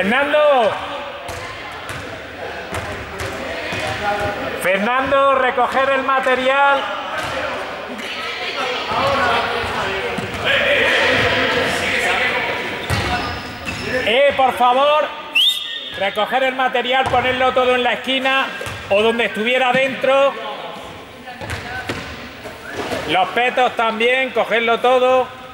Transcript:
Fernando. Fernando, recoger el material. Por favor, recoger el material, ponerlo todo en la esquina o donde estuviera dentro. Los petos también, cogerlo todo.